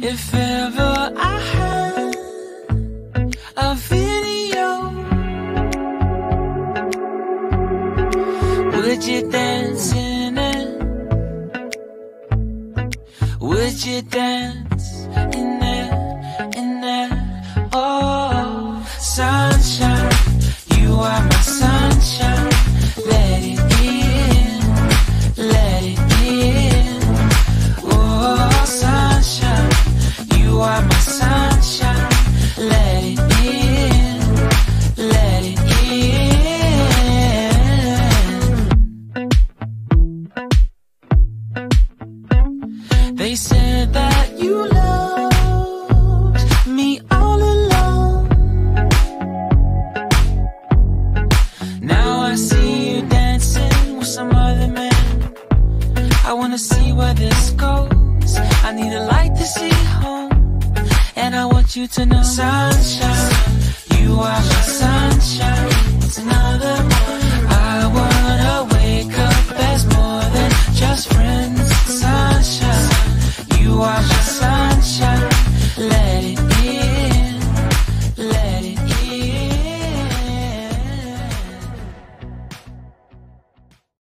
If ever I had a video, would you dance in it? Would you dance in it, in it? Oh, sunshine, you are my sunshine. Let it in, let it in. Oh, sunshine, you are my sunshine. Let it in, let it in. They said that you loved me all along. Now I see you dancing with some other man. I wanna see where this goes. I need a light to see home, and I want you to know, sunshine, you are my sunshine.